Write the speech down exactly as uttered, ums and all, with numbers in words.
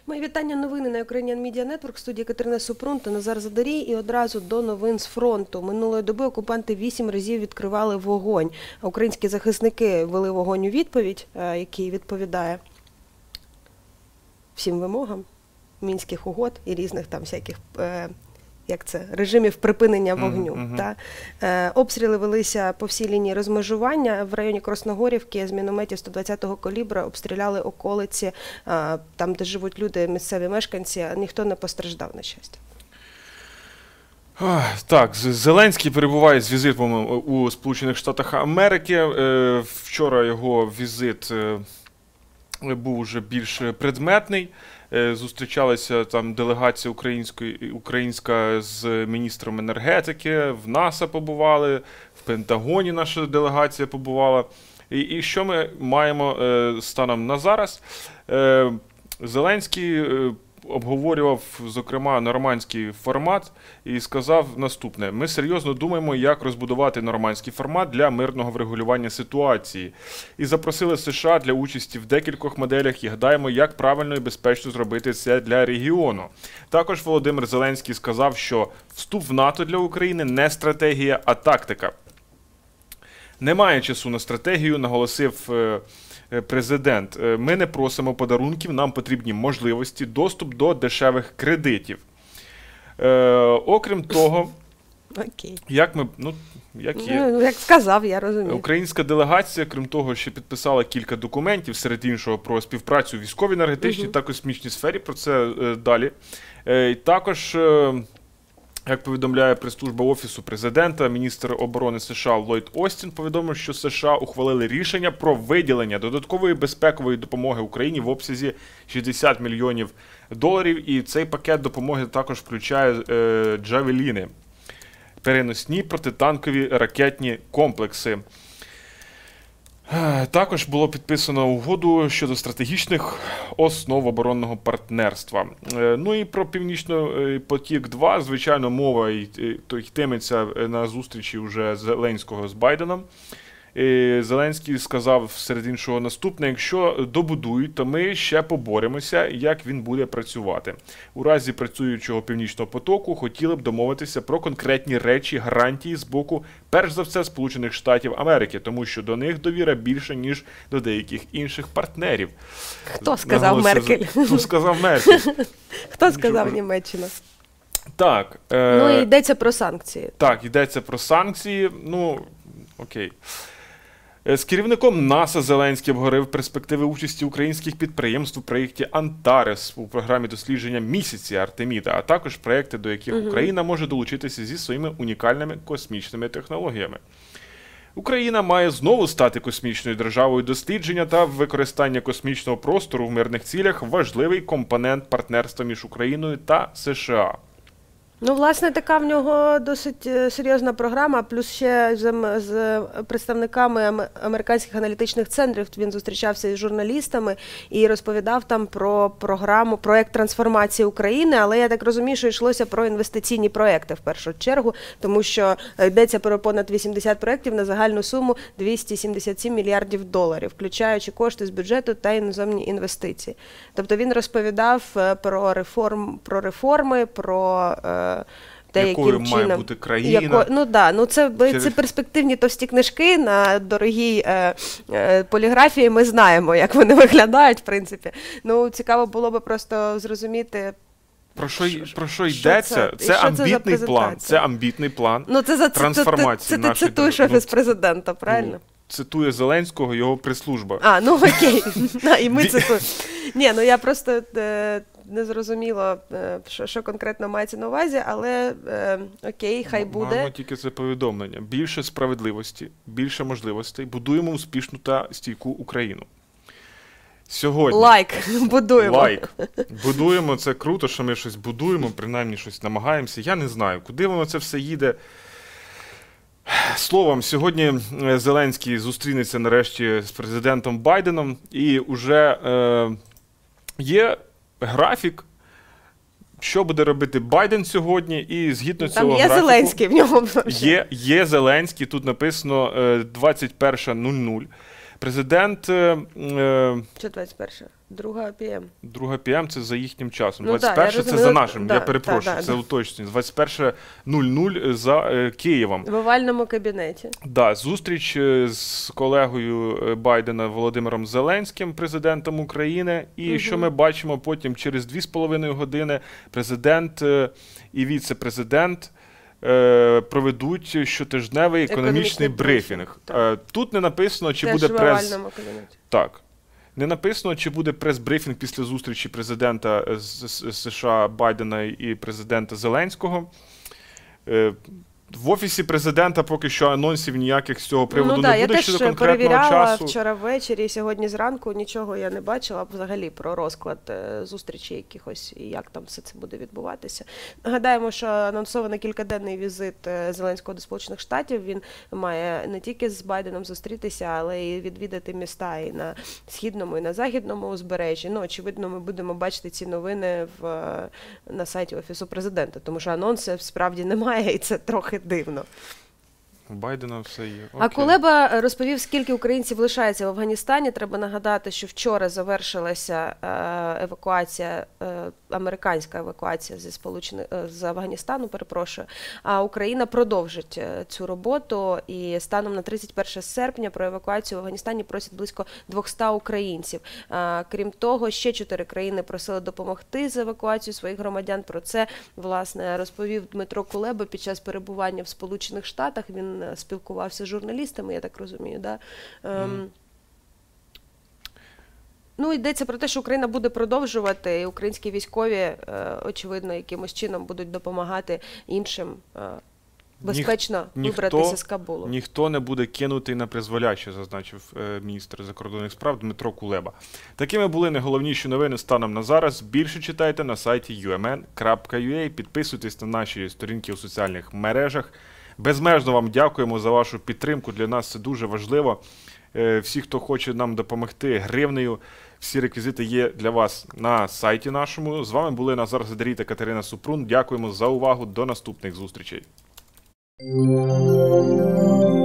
Мої вітання, новини на Ukrainian Media Network, студії Катерина Супрун та Назар Задарій. І одразу до новин з фронту. Минулої доби окупанти вісім разів відкривали вогонь. А українські захисники вели вогонь у відповідь, який відповідає всім вимогам мінських угод і різних там всяких як це, режимів припинення вогню. Mm-hmm. Та? Е, обстріли велися по всій лінії розмежування. В районі Красногорівки з мінометів сто двадцятого калібра обстріляли околиці, е, там, де живуть люди, місцеві мешканці, а ніхто не постраждав, на щастя. Так, Зеленський перебуває з візитом у Сполучених Штатах Америки. Е, вчора його візит е, був уже більш предметний. Зустрічалася там делегація українська з міністром енергетики, в НАСА побували, в Пентагоні наша делегація побувала. І, і що ми маємо е, станом на зараз? Е, Зеленський е, обговорював, зокрема, нормандський формат і сказав наступне. Ми серйозно думаємо, як розбудувати нормандський формат для мирного врегулювання ситуації. І запросили США для участі в декількох моделях і гадаємо, як правильно і безпечно зробити це для регіону. Також Володимир Зеленський сказав, що вступ в НАТО для України не стратегія, а тактика. Немає часу на стратегію, наголосив президент. Ми не просимо подарунків, нам потрібні можливості, доступ до дешевих кредитів. Е, окрім того, Окей. як ми, ну, як є. Ну, як сказав, я розумію. Українська делегація, крім того, ще підписала кілька документів, серед іншого, про співпрацю в військовій, енергетичній угу. та космічній сфері, про це е, далі. Е, також, е, як повідомляє прес-служба Офісу Президента, міністр оборони США Ллойд Остін повідомив, що США ухвалили рішення про виділення додаткової безпекової допомоги Україні в обсязі шістдесят мільйонів доларів. І цей пакет допомоги також включає е, джавеліни, переносні протитанкові ракетні комплекси. Також було підписано угоду щодо стратегічних основ оборонного партнерства. Ну і про Північний потік-два, звичайно, мова йтиметься на зустрічі вже Зеленського з Байденом. Зеленський сказав, серед іншого, наступне: якщо добудують, то ми ще поборемося, як він буде працювати. У разі працюючого Північного потоку хотіли б домовитися про конкретні речі, гарантії з боку, перш за все, Сполучених Штатів Америки, тому що до них довіра більше, ніж до деяких інших партнерів. Хто сказав Меркель? Хто сказав Меркель? Хто сказав Німеччина? Так. Е... Ну, і йдеться про санкції. Так, йдеться про санкції. Ну, окей. З керівником НАСА Зеленський обговорив перспективи участі українських підприємств у проєкті «Антарес» у програмі дослідження місяці Артеміда, а також проєкти, до яких угу. Україна може долучитися зі своїми унікальними космічними технологіями. Україна має знову стати космічною державою. Дослідження та використання космічного простору в мирних цілях – важливий компонент партнерства між Україною та США. Ну, власне, така в нього досить серйозна програма, плюс ще з, з представниками американських аналітичних центрів він зустрічався із журналістами і розповідав там про програму, проєкт трансформації України, але я так розумію, що йшлося про інвестиційні проєкти в першу чергу, тому що йдеться про понад вісімдесят проєктів на загальну суму двісті сімдесят сім мільярдів доларів, включаючи кошти з бюджету та іноземні інвестиції. Тобто він розповідав про, реформ, про реформи, про те, якою яким має чином, бути країна. Яко, ну да, ну це, Через... це перспективні товсті книжки на дорогій е, е, поліграфії, ми знаємо, як вони виглядають, в принципі. Ну, цікаво було би просто зрозуміти, Про що, про що йдеться? Це, це що амбітний це план. Це амбітний план ну, це за, трансформації це, це, це, це ти цитуєш ну, Офіс Президента, правильно? Ну, цитує Зеленського його прес-служба. А, ну окей. І ми цитуємо. Ні, ну я просто е, не зрозуміла, е, що, що конкретно мається на увазі, але е, окей, хай буде. Маємо тільки це повідомлення. Більше справедливості, більше можливостей. Будуємо успішну та стійку Україну. Сьогодні. Лайк. Будуємо. Лайк. Будуємо. Це круто, що ми щось будуємо, принаймні щось намагаємося. Я не знаю, куди воно це все їде. Словом, сьогодні Зеленський зустрінеться нарешті з президентом Байденом, і вже е, є графік, що буде робити Байден сьогодні, і згідно Там цього є графіку... Зеленський в ньому. Є, є Зеленський, тут написано двадцять перша нуль нуль. Президент е, е, Що двадцять перше? Друга пі ем. друга пі ем це за їхнім часом. Ну, двадцять перше да, це за нашим, да, я перепрошую, да, це да. уточнюю. двадцять перше нуль нуль за е, Києвом. В овальному кабінеті. Да, зустріч е, з колегою е, Байдена Володимиром Зеленським, президентом України. І Мгм. що ми бачимо потім через дві з половиною години президент е, і віце-президент е, проведуть щотижневий економічний Економічний брифінг. брифінг, Е, Тут не написано, чи Теж буде в прес... овальному кабінеті. Так. Не написано, чи буде прес-брифінг після зустрічі президента з з- з США Байдена і президента Зеленського. Е, В офісі президента поки що анонсів ніяких з цього приводу Ну не да, я буде теж щодо конкретного перевіряла часу. вчора ввечері, сьогодні зранку нічого я не бачила взагалі про розклад е, зустрічі якихось і як там все це буде відбуватися. Нагадаємо, що анонсований кількаденний візит е, Зеленського до Сполучених Штатів. Він має не тільки з Байденом зустрітися, але й відвідати міста і на східному, і на західному узбережжі. Ну, очевидно, ми будемо бачити ці новини в, е, на сайті Офісу президента, тому що анонсів справді немає, і це трохи дивно. У Байдена все є. А Окей. Кулеба розповів, скільки українців лишається в Афганістані. Треба нагадати, що вчора завершилася е, евакуація, е, американська евакуація зі Сполучених е, з Афганістану, перепрошую. А Україна продовжить е, цю роботу. І станом на тридцять перше серпня про евакуацію в Афганістані просять близько двохсот українців. Е, крім того, ще чотири країни просили допомогти з евакуацією своїх громадян. Про це, власне, розповів Дмитро Кулеба під час перебування в Сполучених Штатах. Він спілкувався з журналістами, я так розумію. Да? Ем, Мгм. Ну, йдеться про те, що Україна буде продовжувати, і українські військові, е, очевидно, якимось чином будуть допомагати іншим е, безпечно ніхто- вибратися з Кабулу. Ніхто не буде кинутий на призволяще, зазначив е, міністр закордонних справ Дмитро Кулеба. Такими були найголовніші новини станом на зараз. Більше читайте на сайті ю ем ен крапка ю а, підписуйтесь на наші сторінки у соціальних мережах. Безмежно вам дякуємо за вашу підтримку. Для нас це дуже важливо. Е, Всі, хто хоче нам допомогти гривнею, всі реквізити є для вас на сайті нашому. З вами були Назар Задарій та Катерина Супрун. Дякуємо за увагу. До наступних зустрічей.